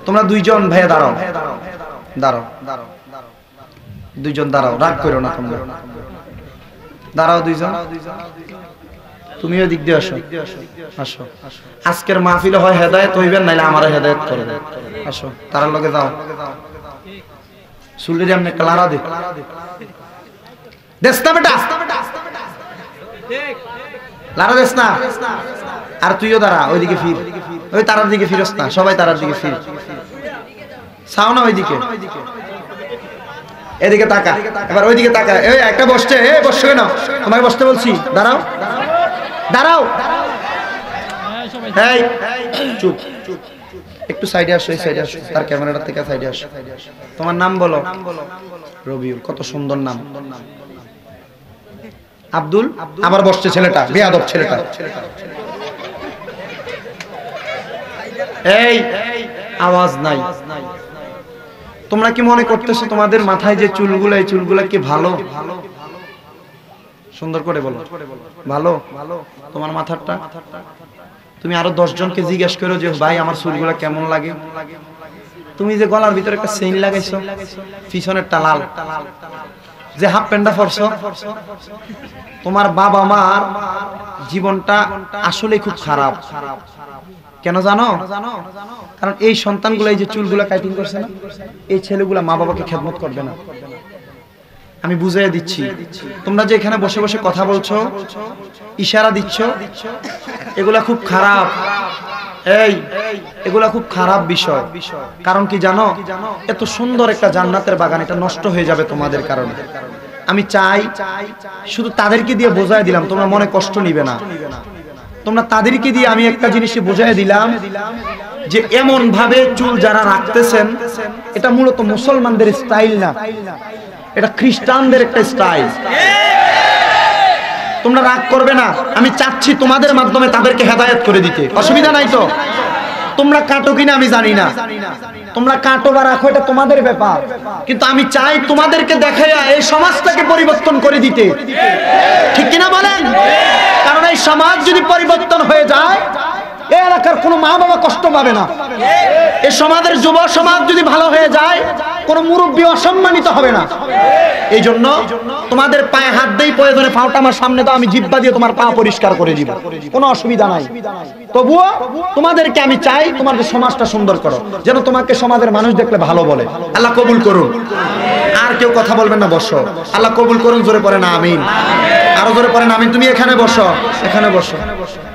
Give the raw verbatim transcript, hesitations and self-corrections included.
তোমরা দুইজন ভাইয়া দাঁড়াও, দাঁড়াও, দুইজন দাঁড়াও, রাগ করো না তোমরা, দাঁড়াও দুইজন। তুমিও দিক দিয়ে আসো, আসো। আজকের মাহফিলে হয় হেদায়েত হইবেন, নাইলে আমারে হেদায়েত করে দেন। আসো, তার লগে যাও। সুলরে আমনে ক্লারা দে দেস না বেটা, ঠিক লারা দেস না। আর তুইও দাঁড়া, ওইদিকে ফির, ওই তারার দিকে ফিরস না, সবাই তারার দিকে ফির, চাও না ওইদিকে, এদিকে তাকা, এবার ওইদিকে তাকা। এই একটা বসছে, এই বসছো কেন? তোমাকে বসতে বলছি, দাঁড়াও, দাঁড়াও, এই চুপ, একটু সাইডে আসো, এই সাইডে আসো, তার ক্যামেরাটা থেকে সাইডে আসো। তোমার নাম বলো। রবিউল, কত সুন্দর নাম। আব্দুল, আবার বসছে ছেলেটা, বেয়াদব ছেলেটা। এই আওয়াজ নাই। তোমরা কি মনে করতেছো তোমাদের মাথায় যে চুলগুলা, এই চুলগুলা কি ভালো? সুন্দর করে বলো, ভালো? তোমার মাথাটা তুমি আরো দশ জনকে জিজ্ঞেস করো যে ভাই আমার চুলগুলা কেমন লাগে। তুমি যে গলার ভিতরে একটা চেইন লাগাইছো, পিছনের টালাল, যে হাফ প্যান্টটা পরছো, তোমার বাবা মার জীবনটা আসলে খুব খারাপ। কেন জানো? কারণ এই সন্তানগুলো এই যে চুলগুলা কাটিং করছে না, এই ছেলেগুলা মা বাবাকে খেদমত করবে না। আমি বুঝাইয়া দিচ্ছি, তোমরা যে এখানে বসে বসে কথা বলছো, ইশারা দিচ্ছ, এগুলা খুব খারাপ। এই এগুলা খুব খারাপ বিষয়। কারণ কি জানো? এত সুন্দর একটা জান্নাতের বাগান, এটা নষ্ট হয়ে যাবে তোমাদের কারণে। আমি চাই শুধু তাদেরকে দিয়ে বোঝাই দিলাম, তোমরা মনে কষ্ট নিবে না। তোমরা তাদেরকে দিয়ে আমি একটা জিনিস বোঝাই দিলাম যে এমন ভাবে চুল যারা রাখতেছেন, এটা মূলত মুসলমানদের স্টাইল না, এটা খ্রিস্টানদের একটা স্টাইল। তোমরা রাগ করবে না, আমি চাচ্ছি তোমাদের মাধ্যমে তাদেরকে হেদায়েত করে দিতে। অসুবিধা নাই তো? তোমরা কাটো কিনা আমি জানি না, তোমরা কাটো বা রাখো এটা তোমাদের ব্যাপার, কিন্তু আমি চাই তোমাদেরকে দেখাইয়া এই সমাজটাকে পরিবর্তন করে দিতে। ঠিক কিনা বলেন? কারণ এই সমাজ যদি পরিবর্তন হয়ে যায়, এই এলাকার কোনো মা বাবা কষ্ট পাবে না। এই সমাজের যুব সমাজ যদি ভালো হয়ে যায়, কোনো মুরব্বী অসম্মানিত হবে না। এই জন্য তোমাদের পায়ে হাত দেই, প্রয়োজনে পাওটা আমার সামনে দাও, আমি জিহ্বা দিয়ে তোমার পা পরিষ্কার করে দিব, কোনো অসুবিধা নাই। তবুও তোমাদেরকে আমি চাই তোমাদের সমাজটা সুন্দর করো, যেন তোমাকে সমাজের মানুষ দেখলে ভালো বলে। আল্লাহ কবুল করুন। আর কেউ কথা বলবেন না, বসো। আল্লাহ কবুল করুন, জোরে পড়েন আমিন। আরো জোরে পড়েন আমিন। তুমি এখানে বসো, এখানে বসো।